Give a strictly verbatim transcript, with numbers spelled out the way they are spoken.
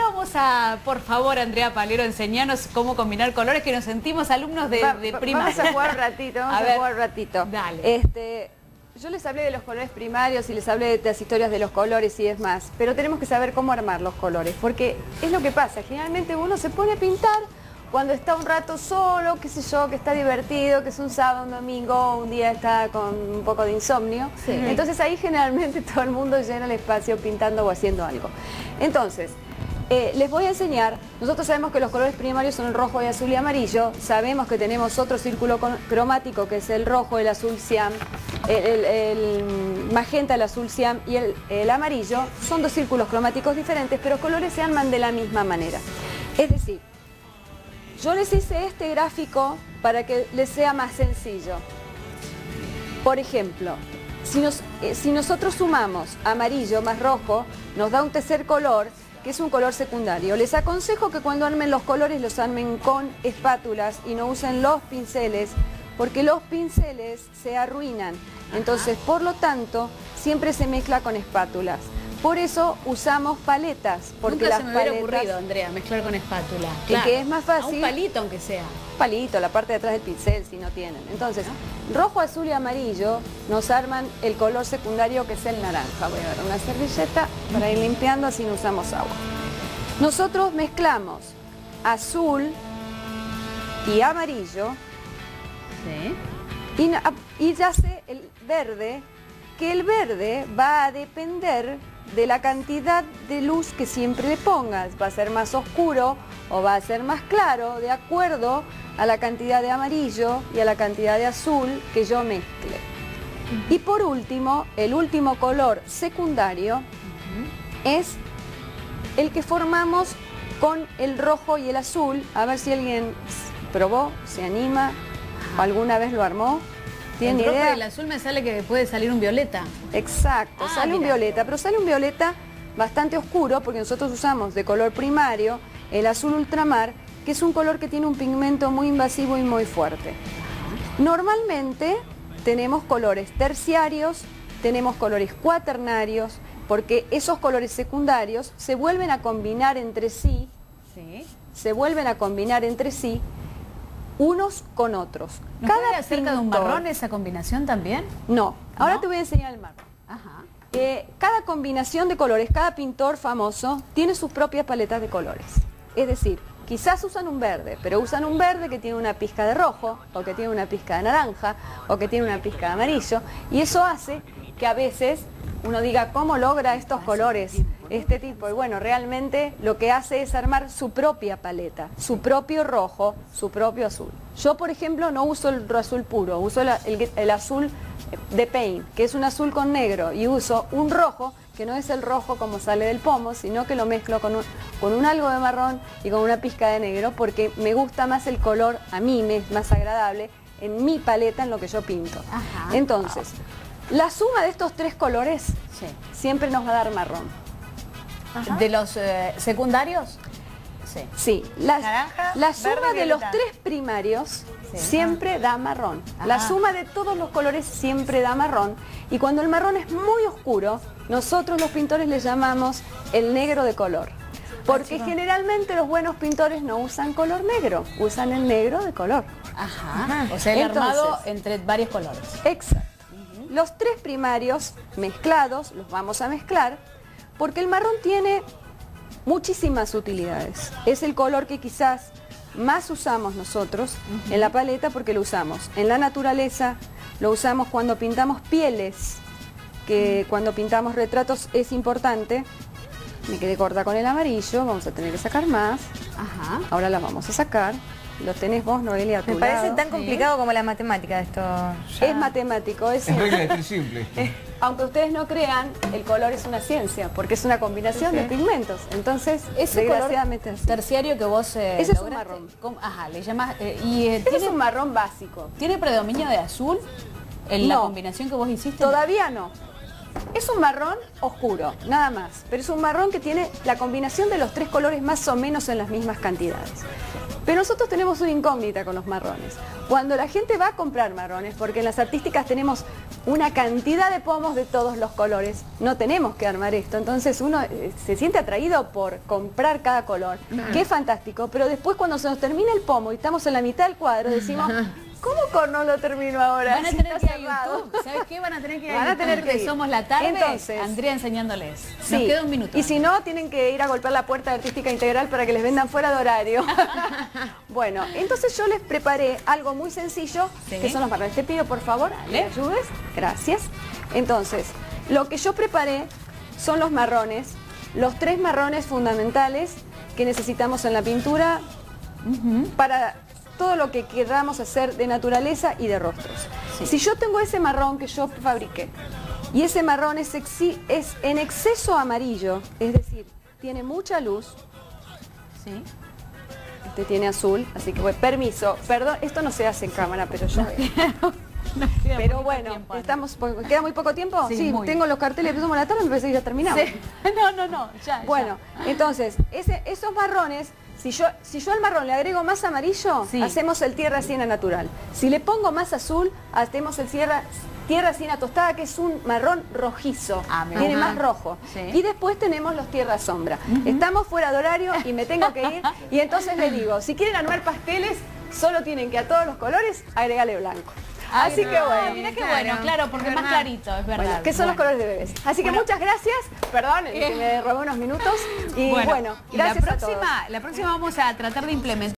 vamos a, por favor, Andrea Palero, enseñarnos cómo combinar colores, que nos sentimos alumnos de, Va, de va, primaria. Vamos a jugar un ratito, vamos a, a, ver, jugar un ratito. Dale. Este, yo les hablé de los colores primarios y les hablé de las historias de los colores y es más, pero tenemos que saber cómo armar los colores, porque es lo que pasa, generalmente uno se pone a pintar cuando está un rato solo, qué sé yo, que está divertido, que es un sábado, un domingo, un día está con un poco de insomnio. Sí. Entonces ahí generalmente todo el mundo llena el espacio pintando o haciendo algo. Entonces, eh, les voy a enseñar, nosotros sabemos que los colores primarios son el rojo, y azul y amarillo, sabemos que tenemos otro círculo cromático que es el rojo, el azul cian, el, el, el magenta, el azul cian y el, el amarillo, son dos círculos cromáticos diferentes, pero colores se arman de la misma manera. Es decir, yo les hice este gráfico para que les sea más sencillo. Por ejemplo, si, nos, eh, si nosotros sumamos amarillo más rojo, nos da un tercer color, que es un color secundario. Les aconsejo que cuando armen los colores los armen con espátulas y no usen los pinceles, porque los pinceles se arruinan. Entonces, por lo tanto, siempre se mezcla con espátulas. Por eso usamos paletas. Porque Nunca las se me hubiera paletas, ocurrido, Andrea, mezclar con espátula. Y claro, que es más fácil. A un palito, aunque sea. Palito, la parte de atrás del pincel, si no tienen. Entonces, rojo, azul y amarillo nos arman el color secundario, que es el naranja. Voy a dar una servilleta para ir limpiando, así no usamos agua. Nosotros mezclamos azul y amarillo. Sí. Y, y ya sé el verde, que el verde va a depender de la cantidad de luz que siempre le pongas. Va a ser más oscuro o va a ser más claro, de acuerdo a la cantidad de amarillo y a la cantidad de azul que yo mezcle. Uh-huh. Y por último, el último color secundario uh-huh. es el que formamos con el rojo y el azul. A ver si alguien probó, se anima, uh-huh. alguna vez lo armó. ¿Tiene el rojo idea? y el azul me sale que puede salir un violeta. Exacto, ah, sale mira. un violeta, pero sale un violeta bastante oscuro porque nosotros usamos de color primario el azul ultramar, que es un color que tiene un pigmento muy invasivo y muy fuerte. Normalmente tenemos colores terciarios, tenemos colores cuaternarios, porque esos colores secundarios se vuelven a combinar entre sí, ¿sí? se vuelven a combinar entre sí, unos con otros. ¿Nos Cada puede acerca de un marrón esa combinación también? No, ahora ¿No? te voy a enseñar el marrón. Ajá. Eh, cada combinación de colores, cada pintor famoso tiene sus propias paletas de colores. Es decir, quizás usan un verde, pero usan un verde que tiene una pizca de rojo, o que tiene una pizca de naranja, o que tiene una pizca de amarillo, y eso hace que a veces uno diga, ¿cómo logra estos colores, este tipo? Y bueno, realmente lo que hace es armar su propia paleta, su propio rojo, su propio azul. Yo, por ejemplo, no uso el azul puro, uso el, el, el azul de paint, que es un azul con negro, y uso un rojo, que no es el rojo como sale del pomo, sino que lo mezclo con un, con un algo de marrón y con una pizca de negro, porque me gusta más el color, a mí me es más agradable, en mi paleta, en lo que yo pinto. Ajá. Entonces, la suma de estos tres colores sí. siempre nos va a dar marrón. Ajá. ¿De los eh, secundarios? Sí. Sí. La, Naranja, la suma verde, de los violeta. tres primarios sí. siempre ah. da marrón. Ajá. La suma de todos los colores siempre da marrón. Y cuando el marrón es muy oscuro, nosotros los pintores le llamamos el negro de color. Porque generalmente los buenos pintores no usan color negro, usan el negro de color. Ajá. Ajá. O sea, el Entonces, armado entre varios colores. Exacto. Los tres primarios mezclados los vamos a mezclar porque el marrón tiene muchísimas utilidades. Es el color que quizás más usamos nosotros uh-huh. en la paleta porque lo usamos en la naturaleza, lo usamos cuando pintamos pieles, que uh-huh. cuando pintamos retratos es importante. Me quedé corta con el amarillo, vamos a tener que sacar más. Ajá. Ahora las vamos a sacar. Lo tenés vos, Noelia, a tu Me parece lado. tan complicado sí. como la matemática de esto. Ya. Es matemático, es, es regla de tres simple. Aunque ustedes no crean, el color es una ciencia, porque es una combinación sí. de pigmentos. Entonces, ese desgraciadamente color terciario que vos eh, ese lograste, es un marrón. ¿cómo? Ajá, le llamás eh, y eh, ese tiene es un marrón básico. ¿Tiene predominio de azul en no, la combinación que vos hiciste? Todavía no. Es un marrón oscuro, nada más. Pero es un marrón que tiene la combinación de los tres colores más o menos en las mismas cantidades. Pero nosotros tenemos una incógnita con los marrones. Cuando la gente va a comprar marrones, porque en las artísticas tenemos una cantidad de pomos de todos los colores, no tenemos que armar esto, entonces uno eh, se siente atraído por comprar cada color, que es fantástico, pero después cuando se nos termina el pomo y estamos en la mitad del cuadro, decimos, ¿cómo con no lo termino ahora? Van a Si tener está que ir a cerrado. YouTube. ¿Sabes qué? Van a tener que ir a Van a YouTube, tener que que ir. somos la tarde. Entonces, Andrea enseñándoles. Nos Sí, queda un minuto. y si no, tienen que ir a golpear la puerta de Artística Integral para que les vendan fuera de horario. Bueno, entonces yo les preparé algo muy sencillo, Sí. que son los marrones. Te pido, por favor, Dale. me ayudes. Gracias. Entonces, lo que yo preparé son los marrones, los tres marrones fundamentales que necesitamos en la pintura para todo lo que queramos hacer de naturaleza y de rostros. Sí. Si yo tengo ese marrón que yo fabriqué, y ese marrón es, exi- es en exceso amarillo, es decir, tiene mucha luz, Sí. este tiene azul, así que bueno, permiso, perdón, esto no se hace en cámara, pero yo... Nos queda Pero poquito bueno, tiempo, Andrea. estamos, ¿queda muy poco tiempo? Sí, muy. tengo los carteles, empezamos la tarde, me parece que ya terminamos. Sí. No, no, no, ya, Bueno, ya. entonces, ese- esos marrones, si yo, si yo al marrón le agrego más amarillo, Sí. hacemos el tierra siena natural. Si le pongo más azul, hacemos el tierra, tierra siena tostada, que es un marrón rojizo, Ah, me tiene gusta. más rojo. Sí. Y después tenemos los tierra sombra. Estamos fuera de horario y me tengo que ir, y entonces les digo, si quieren armar pasteles, solo tienen que a todos los colores agregarle blanco. Ay, Así no, que bueno. Mira qué Claro, bueno, claro, porque es es más verdad. clarito, es verdad. Bueno, que son los Bueno. colores de bebés. Así que Bueno. muchas gracias, perdón, que me robé unos minutos, y bueno, y la gracias a todos. próxima, la próxima vamos a tratar de implementar